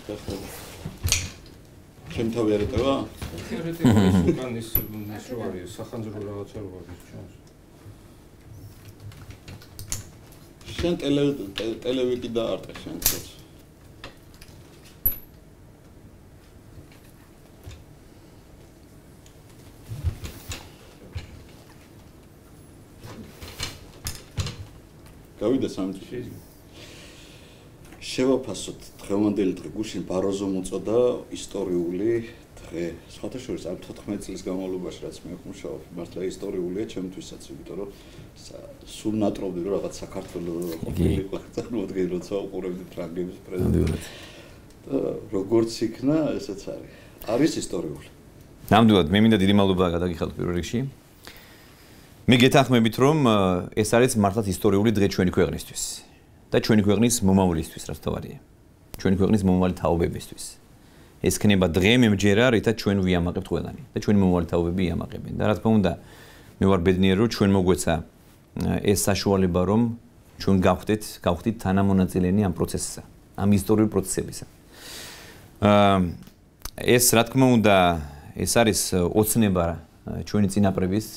ჩემთავი არ ეტევა? თეორეტიკულად უკან ის რო არის სახანძრო რაღაცა რო არის ჩვენს. შენ ტელევიკი დაარტყე შენ თქოს. გავიდა სამწი. შევაფასოთ დღევანდელი დღე გუშინ ბაროზომ უწოდა ისტორიული დღე. სხვათა შორის ამ 14 წლის განმავლობაში რაც მე ვმუშაობ, მართლა ისტორიულია ჩემთვისაც, იმიტომ რომ სულ ნატრობდი რომ რაღაც საქართველოს ყოფილიყო წარმოადგენ როცა უყურებდი ფრანგების პრეზიდენტს. და როგორც იქნა, ესეც არის. არის ისტორიული. ნამდვილად მე მინდა დიდი მადლობა გადაგიხადოთ პირველ რიგში. მე გეთანხმებით რომ ეს არის მართლაც ისტორიული დღე ჩვენი ქვეყნისთვის და ჩვენი ქვეყნის მომავლისთვის, რაც თავარია. ჩვენი ქვეყნის მომავალი თაობებისთვის. ეს ქნება დღე მემჯერა, რითაც ჩვენ ვიამაყებთ ყველანი და ჩვენი მომავალი თაობები იამაყებენ. და რა თქმა უნდა, მე ვარ ბედნიერი რომ ჩვენ მოგვეცა ეს საშუალება რომ ჩვენ გავხდით თანამონაწილენი ამ პროცესსა, ამ ისტორიულ პროცესებისა. ეს რა თქმა უნდა, ეს არის ოცნება ჩვენი წინაპრების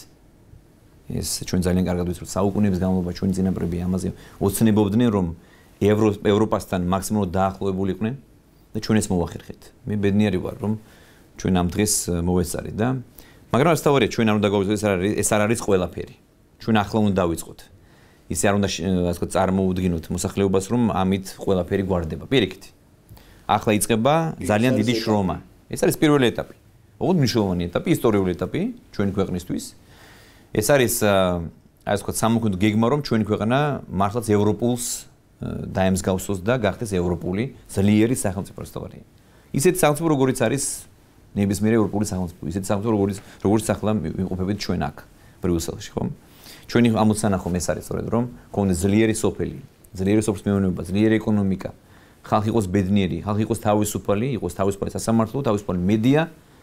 ეს ჩვენ ძალიან კარგად ვიცით საუკუნეების განმავლობაში ჩვენი წინაპრები ამაზე ოცნებობდნენ რომ ევროპასთან მაქსიმალურად დაახლოებულიყვნენ და ჩვენ ეს მოვახერხეთ. მე ბედნიერი ვარ რომ ჩვენ ამ დღეს მოვეწარით და მაგრამ ეს თავარია ჩვენ არ უნდა გავიზრდეთ ეს არ არის ყველაფერი. ჩვენ ახლა უნდა დავიწყოთ. ისე არ უნდა ასე ვთქვათ წარმოუდგინოთ მოსახლეობას რომ ამით ყველაფერი გვარდება. პირიქით. ახლა იწყება ძალიან დიდი შრომა. ეს არის პირველი ეტაპი. ოღონდ მნიშვნელოვანი ეტაპი, ისტორიული ეტაპი ჩვენი ქვეყნისთვის. ეს არის ასე ვთქვათ სამოქმედო გეგმა რომ ჩვენი ქვეყანა მართლაც ევროპულს დაემსგავსოს და გახდეს ევროპული ძლიერი სახელმწიფო რასთავარია. ისეთი სახელმწიფო როგორიც არის ნებისმიერი ევროპული სახელმწიფო, ისეთი სახელმწიფო როგორც ახლა ვიმყოფებით ჩვენ აქ ბრიუსელში, ხო? ჩვენი ამოცანა ხომ ეს არის სწორედ რომ გქონდეს ძლიერი სოფელი, ძლიერი სოფლის მეურნეობა, ძლიერი ეკონომიკა, ხალხი იყოს ბედნიერი, ხალხი იყოს თავისუფალი, იყოს თავისუფალი სასამართლო, თავისუფალი მედია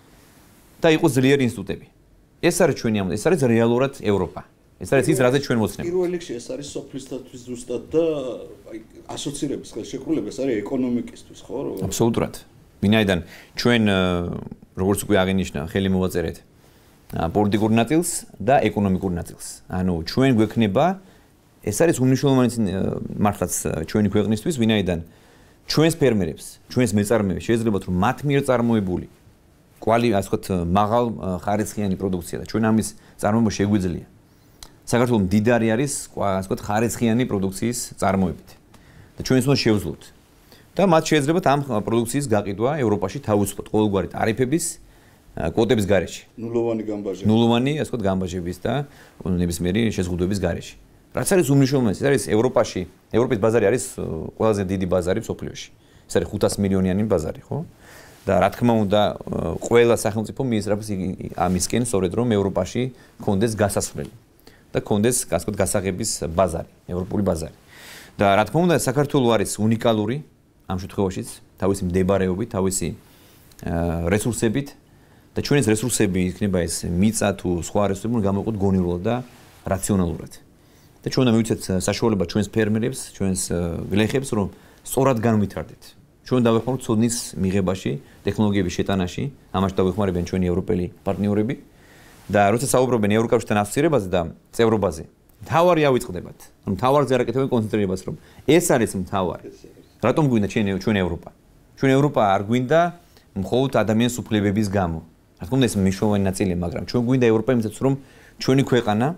და იყოს ძლიერი ინსტიტუტები. ეს არის ჩვენი ამოცანა, ეს არის რეალურად ევროპა. ეს არის ის, რაზე ჩვენ მოცნებთ. პირველ რიგში ეს არის სოფლისათვის ზუსტად და აი ასოცირების ხელშეკრულება, ეს არის ეკონომიკისთვის, ხო? აბსოლუტურად. ვინაიდან ჩვენ როგორც უკვე აღინიშნა, ხელი მოვაწერეთ პოლიტიკურ ნაწილს და ეკონომიკურ ნაწილს. ანუ ჩვენ გვექნება ეს არის უმნიშვნელოვანესი მართლაც ჩვენი ქვეყნისთვის, ვინაიდან ჩვენს ფერმერებს, ჩვენს მეწარმეებს შეიძლება რომ მათ მიერ წარმოებული ასე ვთქვათ მაღალ ხარისხიანი პროდუქცია და ჩვენ ამის წარმოება შეგვიძლია. საქართველოს მდიდარი არის ასე ვთქვათ ხარისხიანი პროდუქციის წარმოებით და ჩვენ ის უნდა შევძლოთ. და მათ შეეძლებათ ამ პროდუქციის გაყიდვა ევროპაში თავისუფლად ყოველგვარი ტარიფების კვოტების გარეშე. ნულოვანი ასე ვთქვათ გამბაჟების და ნებისმიერი შეზღუდვების გარეშე. რაც არის უმნიშვნელოვანესი, ეს არის ევროპაში, ევროპის ბაზარი არის ყველაზე დიდი ბაზარი მსოფლიოში. ეს არის 500 მილიონიანი ბაზარი, ხო? და რა თქმა უნდა, ყველა სახელმწიფო მიესწრაფოს ამისკენ, სწორედ რომ ევროპაში კონდეს გასასვლელი და კონდეს ასე ვთქვათ გასაღების ბაზარი, ევროპული ბაზარი. და რა თქმა უნდა, საქართველოს არის უნიკალური ამ შემთხვევაშიც, თავისი მდებარეობით, თავისი რესურსებით და ჩვენს რესურსები იქნება ეს მიწა თუ სხვა რესურსები უნდა გამოვიყოთ გონივრულად და რაციონალურად. და ჩვენ უნდა მივიცეთ საშუალება ჩვენს ფერმერებს, ჩვენს გლეხებს, რომ სწორად განვითარდეთ. ჩვენ დავეხმაროთ ცოდნის მიღებაში, ტექნოლოგიების შეტანაში, ამაში დავეხმარებიან ჩვენი ევროპელი პარტნიორები და როცა საუბრობენ ევროკავშირთან ასოცირებაზე და წევრობაზე, მთავარი ავიწყდებათ, რომ მთავარზე არ აკეთებენ კონცენტრირებას, რომ ეს არის მთავარი. რატომ გვინდა ჩვენ ევროპა? ჩვენ ევროპა არ გვინდა მხოლოდ ადამიანის უფლებების გამო. რა თქმა უნდა ეს მნიშვნელოვანი ნაწილია, მაგრამ ჩვენ გვინდა ევროპა იმისათვის, რომ ჩვენი ქვეყანა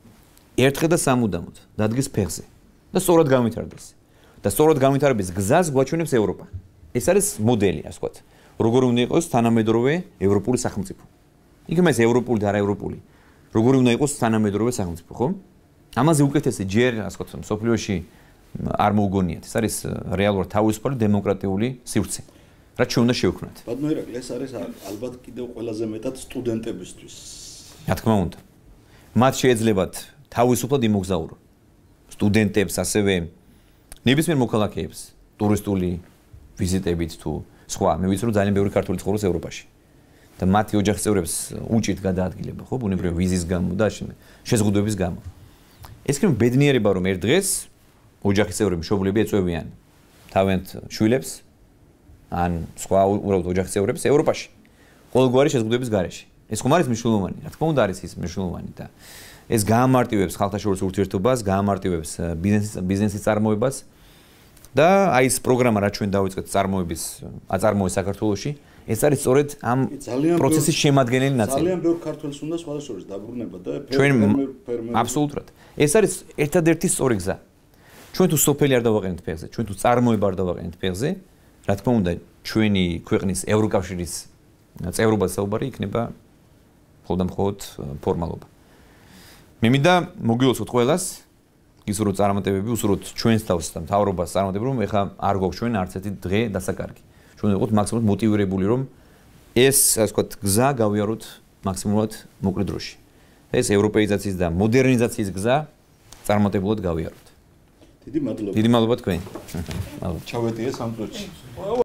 ერთხელ და სამუდამოდ დადგეს ფეხზე და სწორად განვითარდეს. და სწორად განვითარების გზას გვაჩვენებს ევროპა. ეს არის მოდელი, ასე ვთქვათ. როგორი უნდა იყოს თანამედროვე ევროპული სახელმწიფო. იქნება ეს ევროპული და არაევროპული. როგორი უნდა იყოს თანამედროვე სახელმწიფო, ხო? ამაზე უკეთესი ჯერ, ასე ვთქვათ, მსოფლიოში არ მოუგონიათ. ეს არის რეალურად თავისუფალი დემოკრატიული სივრცე. რაც ჩვენ უნდა შევქმნათ. ბატონო ირაკლი, ეს არის ალბათ კიდევ ყველაზე მეტად სტუდენტებისთვის. რა თქმა უნდა. მათ შეეძლებათ თავისუფლად იმოგზაურონ. სტუდენტებს, ასევე ნებისმიერ მოქალაქეებს, ტურისტული ვიზიტებით თუ სხვა. მე ვიცი რომ ძალიან ბევრი ქართველი ცხოვრობს ევროპაში. და მათი ოჯახის წევრებს უჭირთ გადაადგილება, ხო, ბუნებრივი ვიზის გამო და შეზღუდვების გამო. ეს კი ბედნიერება რომ ერთ დღეს ოჯახის წევრები, მშობლები ეწევიან თავიანთ შვილებს ან სხვა უბრალოდ ოჯახის წევრებს ევროპაში. ყოველგვარი შეზღუდვების გარეშე. ეს ხომ არის მნიშვნელოვანი, რა თქმა უნდა არის ის მნიშვნელოვანი და ეს გაამარტივებს ხალხთა ურთიერთობას, გაამარტივებს ბიზნესის წარმოებას და აი ეს პროგრამა რაც ჩვენ დავიწყეთ აწარმოების საქართველოში, ეს არის სწორედ ამ პროცესის შემადგენელი ნაწილი. ძალიან ბევრ ქართველს უნდა სხვადასხვა დაბრუნება და ფერმერები აბსოლუტურად. ეს არის ერთადერთი სწორი გზა. ჩვენ თუ სოფელი არ დავაყენეთ ფეხზე, ჩვენ თუ წარმოება არ დავაყენეთ ფეხზე, რა თქმა უნდა, ჩვენი ქვეყნის ევროკავშირის წევრობა საუბარი იქნება მხოლოდ ფორმალობა. მე მინდა მოგილოცოთ ყველას, ისურვოთ წარმატებები, უსურვოთ ჩვენს თავს და მთავრობას წარმატებები, რომ ეხლა არ გვაქვს ჩვენ არც ერთი დღე დასაკარგი. ჩვენ ვიყოთ მაქსიმუმად მოტივირებული, რომ ეს, ასე ვთქვათ, გზა გავიაროთ მაქსიმუმად მოკლე დროში. ეს ევროპეიზაციის და მოდერნიზაციის გზა წარმატებულად გავიაროთ. დიდი მადლობა. დიდი მადლობა თქვენ. ჩავეტიე სამ წუთში.